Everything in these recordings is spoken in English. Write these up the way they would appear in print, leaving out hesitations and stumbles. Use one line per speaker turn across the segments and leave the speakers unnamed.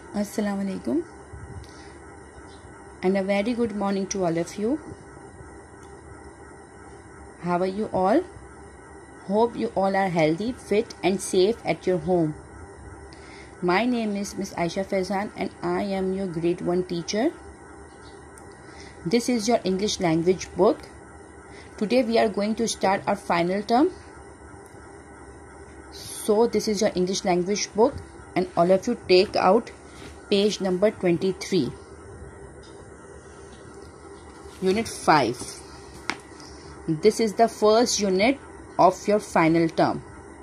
Assalamu alaikum and a very good morning to all of you. How are you all? Hope you all are healthy, fit and safe at your home. My name is Miss Aisha Faizan and I am your grade 1 teacher. This is your English language book. Today we are going to start our final term. So this is your English language book and all of you take out page number 23. Unit 5. This is the first unit of your final term.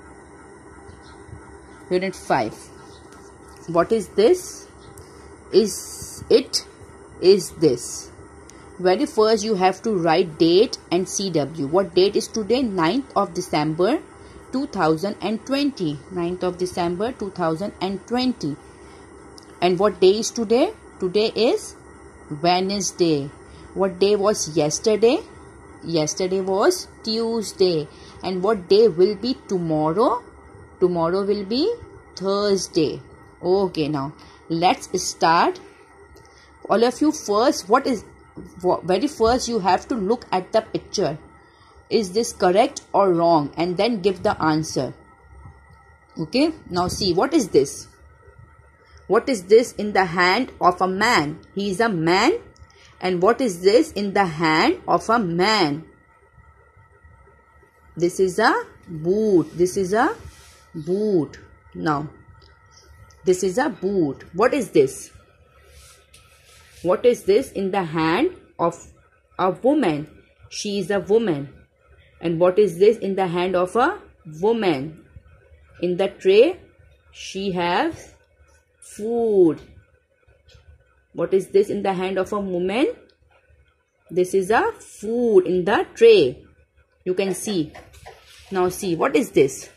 Unit 5. What is this? Is this? Very first you have to write date and CW. What date is today? 9th of December 2020. 9th of December 2020. And what day is today? Today is Wednesday. What day was yesterday? Yesterday was Tuesday. And what day will be tomorrow? Tomorrow will be Thursday. Okay, now let's start. All of you first, very first you have to look at the picture. Is this correct or wrong? And then give the answer. Okay, now see, what is this? What is this in the hand of a man? He is a man. And what is this in the hand of a man? This is a boot. This is a boot. Now, this is a boot. What is this? What is this in the hand of a woman? She is a woman. And what is this in the hand of a woman? In the tray, she has food. What is this in the hand of a woman? This is a food in the tray. You can see. Now see, what is this?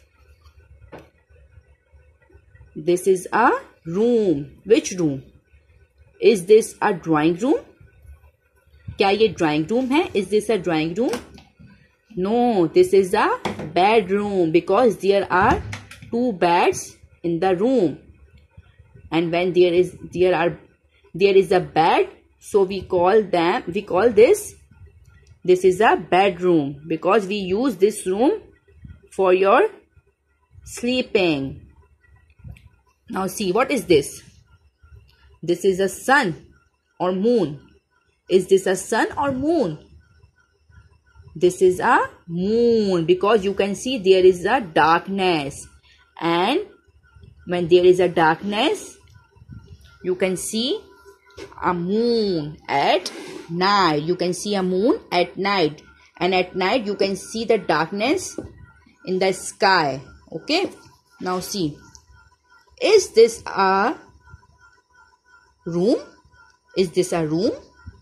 This is a room. Which room? Is this a drawing room? क्या ये drawing room है? Is this a drawing room? No, this is a bedroom because there are 2 beds in the room. And when there is a bed, so we call this is a bedroom because we use this room for your sleeping. Now see, what is this? This is a sun or moon. Is this a sun or moon? This is a moon because you can see there is a darkness. And when there is a darkness, you can see a moon at night. You can see a moon at night. And at night you can see the darkness in the sky. Okay. Now see. Is this a room? Is this a room?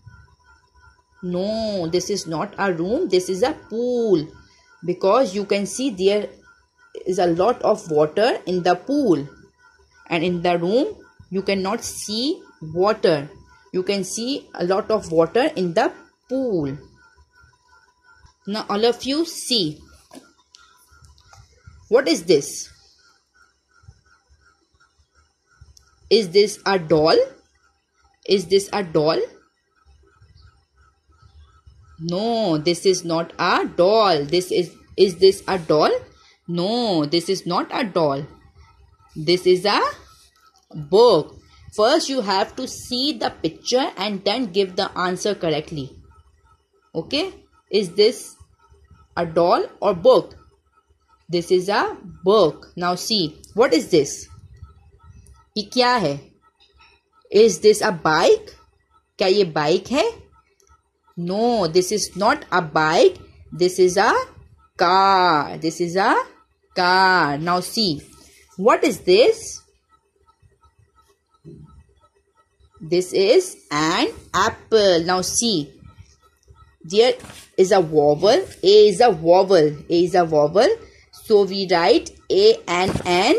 No, this is not a room. This is a pool. Because you can see there is a lot of water in the pool. And in the room, you cannot see water. You can see a lot of water in the pool. Now all of you see. What is this? Is this a doll? Is this a doll? No, this is not a doll. Is this a doll? No, this is not a doll. This is a book. First you have to see the picture and then give the answer correctly. Okay? Is this a doll or book? This is a book. Now see, what is this? ये क्या है? Is this a bike? क्या ये bike है? No, this is not a bike. This is a car. This is a car. Now see, what is this? This is an apple. Now see, there is a vowel. A is a vowel. A is a vowel. So we write A and N.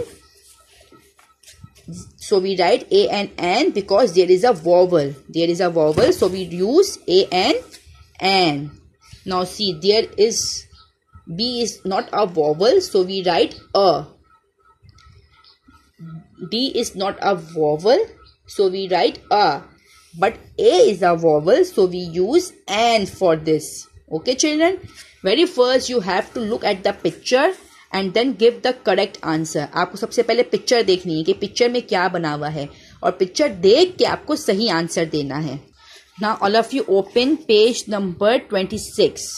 So we write A and N because there is a vowel. There is a vowel. So we use A and N. Now see, there is B is not a vowel. So we write A. D is not a vowel. so we write a. But A is a vowel, so we use an for this. Okay children, very first you have to look at the picture and then give the correct answer. आपको सबसे पहले picture देखनी है कि picture में क्या बना हुआ है और पिक्चर देख के आपको सही आंसर देना है. Now all of you open page number 26.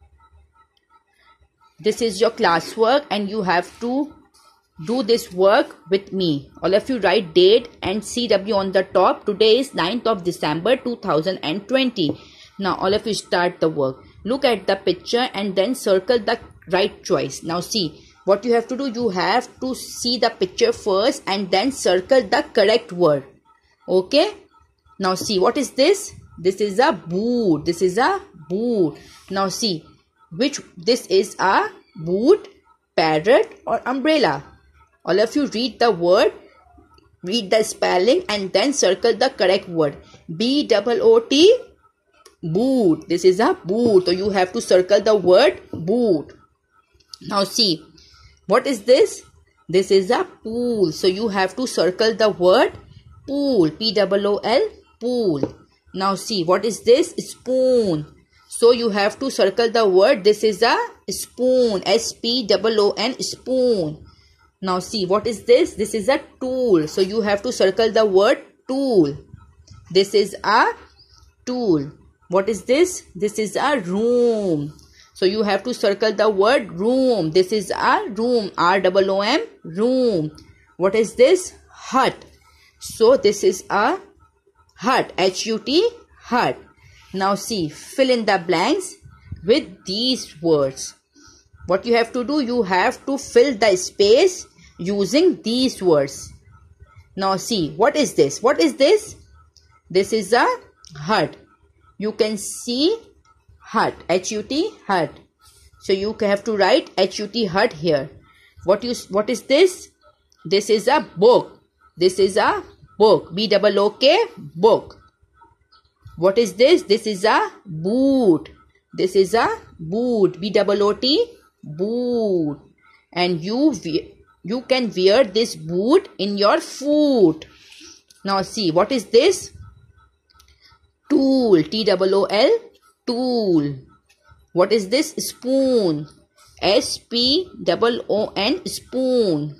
This is your classwork and you have to do this work with me. All of you write date and CW on the top. Today is 9th of December 2020. Now all of you start the work. Look at the picture and then circle the right choice. Now see what you have to do. You have to see the picture first and then circle the correct word. Okay. Now see what is this? This is a boot. This is a boot. Now see which this is a boot, parrot or umbrella. All of you read the word, read the spelling and then circle the correct word. B-O-O-T, boot. This is a boot. So you have to circle the word boot. Now see, what is this? This is a pool. So you have to circle the word pool. P-O-O-L, pool. Now see, what is this? Spoon. So you have to circle the word. This is a spoon. S-P-O-O-N, spoon. Now see, what is this? This is a tool. So you have to circle the word tool. This is a tool. What is this? This is a room. So you have to circle the word room. This is a room. R-O-O-M, room. What is this? Hut. So this is a hut. H-U-T, hut. Now see, fill in the blanks with these words. What you have to do, you have to fill the space using these words. Now see, what is this? What is this? This is a hut. You can see hut, H-U-T, hut. So you have to write H-U-T, hut here. What is this? This is a book. This is a book. B-O-O-K, book. What is this? This is a boot. This is a boot. B-O-O-T, boot. And you can wear this boot in your foot. Now see, what is this? Tool. T-O-O-L, tool. What is this? Spoon. S-P-O-O-N, spoon.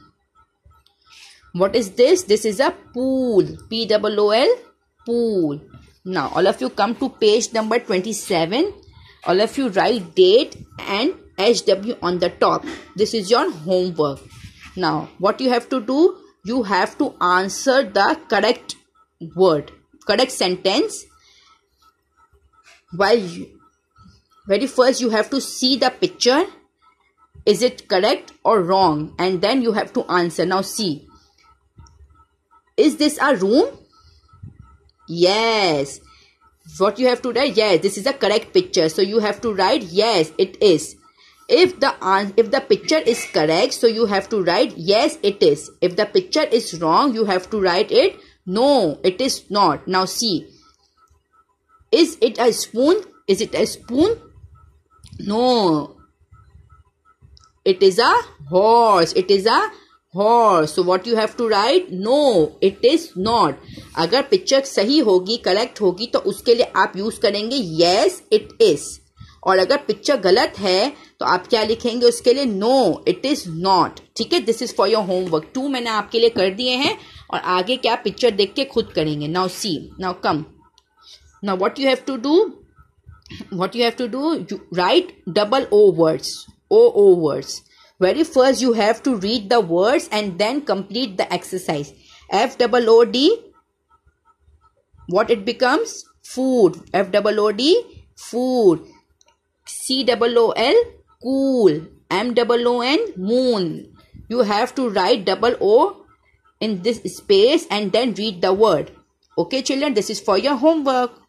What is this? This is a pool. P-O-O-L, pool. Now all of you come to page number 27. All of you write date and HW on the top. This is your homework. Now what you have to do, you have to answer the correct word, correct sentence. While very first you have to see the picture. Is it correct or wrong? And then you have to answer. Now see, is this a room? Yes. What you have to write? Yes, this is a correct picture. So you have to write yes, it is. If the picture is correct, so you have to write yes, it is. If the picture is wrong, you have to write it no, it is not. Now see, is it a spoon? Is it a spoon? No. It is a horse. It is a horse. So what you have to write? No, it is not. अगर picture सही होगी, correct होगी, तो उसके लिए आप use करेंगे yes, it is. और अगर पिक्चर गलत है तो आप क्या लिखेंगे उसके लिए? No, it is not. ठीक है, this is for your homework. 2 मैंने आपके लिए कर दिए हैं और आगे क्या पिक्चर देख के खुद करेंगे. Now see, now come. Now what you have to do? What you have to do? You write double O words. O words. Very first you have to read the words and then complete the exercise. F-O-O-D. What it becomes? Food. F-O-O-D. Food. C-O-O-L. Cool. M-O-O-N. Moon. You have to write double O in this space and then read the word. Okay children, this is for your homework.